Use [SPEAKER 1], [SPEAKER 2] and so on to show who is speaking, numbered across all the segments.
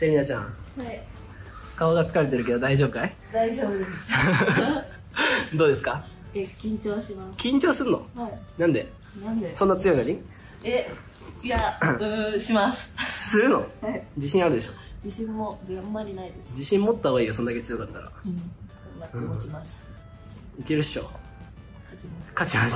[SPEAKER 1] セリナちゃん。
[SPEAKER 2] はい。
[SPEAKER 1] 顔が疲れてるけど大丈夫かい？
[SPEAKER 2] 大丈夫です。
[SPEAKER 1] どうですか？
[SPEAKER 2] 緊張します。
[SPEAKER 1] 緊張すんの？
[SPEAKER 2] はい。
[SPEAKER 1] なんで？
[SPEAKER 2] なんで？
[SPEAKER 1] そんな強いのに？
[SPEAKER 2] いや、します。
[SPEAKER 1] するの？
[SPEAKER 2] はい。
[SPEAKER 1] 自信あるでしょ？
[SPEAKER 2] 自信もあんまりないです。
[SPEAKER 1] 自信持った方がいいよ、そんだけ強かったら。
[SPEAKER 2] 持ちます。
[SPEAKER 1] いけるっしょ。勝ちます。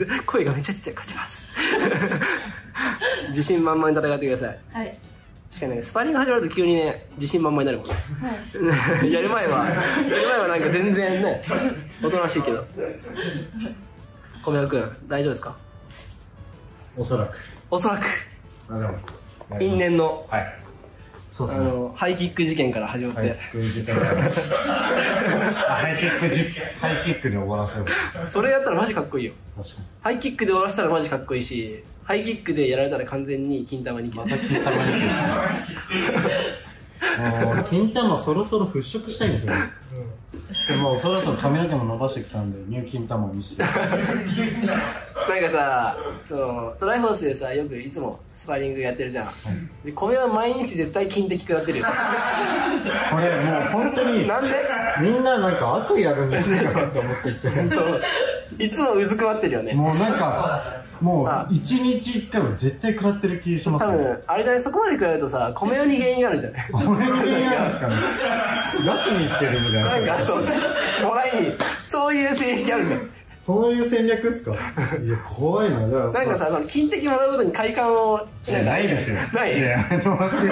[SPEAKER 1] 声がめっちゃちっちゃい。勝ちます。自信満々に戦ってください。
[SPEAKER 2] はい。
[SPEAKER 1] 確かにね、スパーリング始まると急にね、自信満々になるもんね。
[SPEAKER 2] はい。
[SPEAKER 1] やる前はなんか全然ね、おとなしいけど。小宮君、大丈夫ですか？
[SPEAKER 3] おそらく。
[SPEAKER 1] おそらく。
[SPEAKER 3] あ、でも。
[SPEAKER 1] 因縁の。
[SPEAKER 3] はい。そうですね。
[SPEAKER 1] ハイキック事件から始まって。
[SPEAKER 3] ハイキック事件から。ハイキックで終わらせよう。
[SPEAKER 1] それやったらマジかっこいいよ。
[SPEAKER 3] 確かに。
[SPEAKER 1] ハイキックで終わらせたらマジかっこいいし、ハイキックでやられたら完全に金玉に
[SPEAKER 3] また金玉に金玉そろそろ払拭したいんですよね。でもそろそろ髪の毛も伸ばしてきたんで、ニュー金玉を見せて。
[SPEAKER 1] なんかさ、トライフォースでさ、よくいつもスパーリングやってるじゃん。で、米は毎日絶対金的食らってるよ。
[SPEAKER 3] これもう本当に。
[SPEAKER 1] なんで？
[SPEAKER 3] みんななんか悪意あるんじゃないかなって思っていて。
[SPEAKER 1] そう。いつもうずくまってるよね。
[SPEAKER 3] もうなんか、もう一日一回は絶対食らってる気しますね。
[SPEAKER 1] 多分、あれじゃない、そこまで食らうとさ、米用に原因があるんじゃない？
[SPEAKER 3] 俺に原因あるんですかね。出しに行ってるみたいな。
[SPEAKER 1] なんかそう、もらいに、そういう性癖あるんだよ。
[SPEAKER 3] そういう戦略ですか？いや、怖いな。じゃあ。
[SPEAKER 1] なんかさ、その金的もらうことに快感を。
[SPEAKER 3] ないですよ。
[SPEAKER 1] ない？
[SPEAKER 3] いや、ない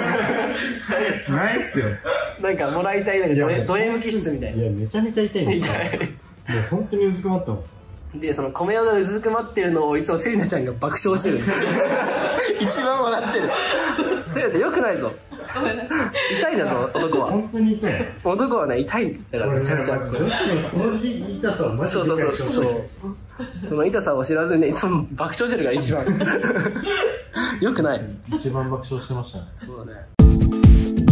[SPEAKER 3] っすよ。
[SPEAKER 1] なんかもらいたい、なんかド M 気質みたいな。
[SPEAKER 3] いや、めちゃめちゃ痛いんですよ。もう本当にうずくまってます。
[SPEAKER 1] で、その米代がうずくまってるのをいつもセリナちゃんが爆笑してる。一番笑ってる。セリナちゃんよくないぞ。痛いんだぞ、男は。
[SPEAKER 3] 本当に痛い。
[SPEAKER 1] 男はね、痛いんだからめちゃめちゃ。
[SPEAKER 3] 女子のこの痛さはマジで理解してほしい。
[SPEAKER 1] そう。その痛さを知らずにね、いつも爆笑してるから一番。よくない。
[SPEAKER 3] 一番爆笑してましたね。
[SPEAKER 1] そうだね。